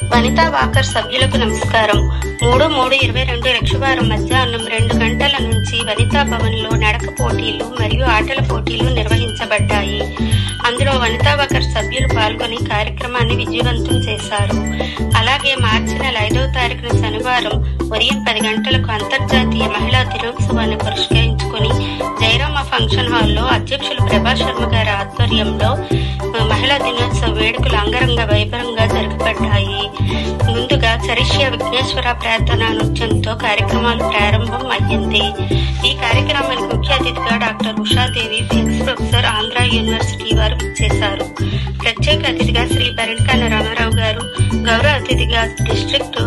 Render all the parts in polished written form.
Vanitha walker సభ్యులకు నమస్కారం. 3/3/22 రక్షవారం మధ్యాహ్నం 2 గంటల నుంచి వనితా భవన్ లో నడక పోటీలు మరియు ఆటల పోటీలు నిర్వహించబడ్డాయి. అందులో వనితా వాకర్ సభ్యులు పాల్గొని కార్యక్రమాన్ని విజయవంతం చేశారు. అలాగే మార్చి నెల 5వ తారీఖున శనివారం ఉదయం 10 గంటలకు అంతర్జాతీయ మహిళా దినోత్సవాన్ని పురస్కరించుకుని జయరామ ఫంక్షన్ హాల్లో అధ్యక్షులు ప్రభా శర్మ గారి ఆధ్వర్యంలో మహిళా దినోత్సవ వేడుకలు అంగరంగ వైభవంగా జరగబడ్డాయి. ముందుగా చరిష్య విఘ్నేశ్వర ప్రార్థనా నృత్యంతో కార్యక్రమాలు ప్రారంభం అయ్యింది. ఈ కార్యక్రమానికి ముఖ్య అతిథిగా doctor Ushadevi, ex professor Andhra university వారు ఇచ్చేశారు. ప్రత్యేక అతిథిగా శ్రీ పరిణకాన రామారావు గారు, గౌరవ అతిథిగా district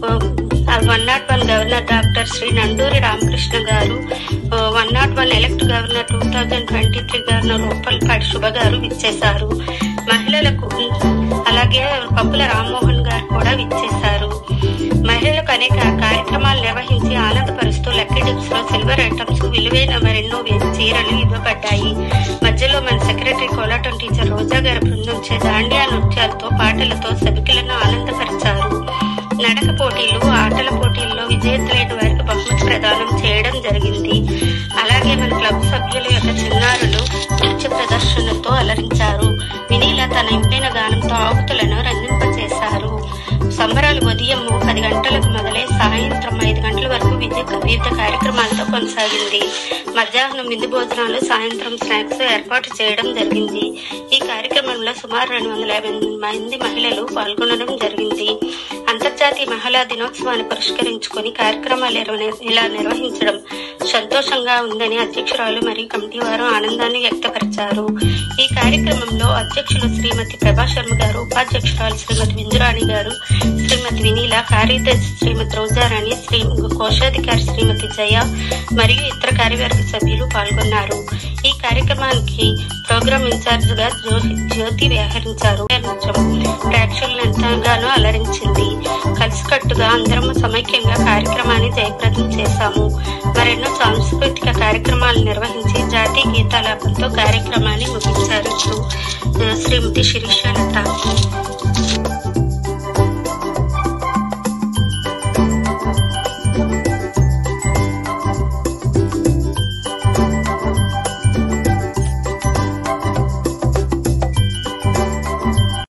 101 governor doctor Shri Nanduri Ramakrishna గారు, 101 ఎలక్ట్ గవర్నర్ 2023 గవర్నర్ ఉప్పల్పాటి శుభ గారు విచ్చేశారు. మహిళలకు అలాగే పప్పుల రామ్మోహన్ గారు కూడా విచ్చేశారు. మహిళలకు అనేక కార్యక్రమాలు నిర్వహించి ఆనందపరుస్తూ లక్కీ డిప్స్ లో సిల్వర్ ఐటమ్స్, విలువైన మరెన్నో చీరలు ఇవ్వబడ్డాయి. మధ్యలో మన సెక్రటరీ కోలాటం టీచర్ రోజా గారి బృందం దాండియా నృత్యాలతో పాటలతో సభికులను ఆనందపరిచారు. నడక పోటీలు, ఆటల పోటీల్లో విజేతలైన వారికి బహుమతి ప్రదానం చేయడం జరిగింది. అలాగే మన క్లబ్ సభ్యుల యొక్క చిన్నారులు నృత్య ప్రదర్శనతో అలరించారు. వినీల తన ఇంపైన గానంతో ఆహుతులను రంజింపచేశారు. సంబరాలు ఉదయం 10 గంటలకు మొదలై సాయంత్రం 5 గంటల వరకు వివిధ కార్యక్రమాలతో కొనసాగింది. మధ్యాహ్నం విందు భోజనాలు, సాయంత్రం స్నాక్స్ ఏర్పాటు చేయడం జరిగింది. ఈ కార్యక్రమంలో సుమారు 250 మంది మహిళలు పాల్గొనడం జరిగింది. అంతర్జాతీయ మహిళా దినోత్సవాన్ని పురస్కరించుకుని కార్యక్రమాలు ఇలా నిర్వహించడం సంతోషంగా ఉందని అధ్యక్షురాలు మరియు కమిటీ వారు ఆనందాన్ని వ్యక్తపరిచారు. ఈ కార్యక్రమంలో అధ్యక్షులు శ్రీమతి ప్రభా శర్మ గారు, ఉపాధ్యక్షురాలు శ్రీమతి విందురాణి గారు, శ్రీమతి వినీల, కార్యదర్శి శ్రీమతి రోజారాణి, కోశాధికారి శ్రీమతి జయ మరియు ఇతర కార్యవర్గ సభ్యులు పాల్గొన్నారు. ఈ కార్యక్రమానికి ప్రోగ్రామ్ ఇన్ఛార్జ్ గా జ్యోతి వ్యవహరించారు. ప్రేక్షకులను ఎంతగానో అలరించింది. కలిసికట్టుగా అందరము సమైక్యంగా కార్యక్రమాన్ని జయప్రదం చేశాము. మరెన్నో సాంస్కృతిక కార్యక్రమాలు నిర్వహించి జాతీయ గీతాలాపంతో కార్యక్రమాన్ని ముగించారు శ్రీమతి శిరీష లత.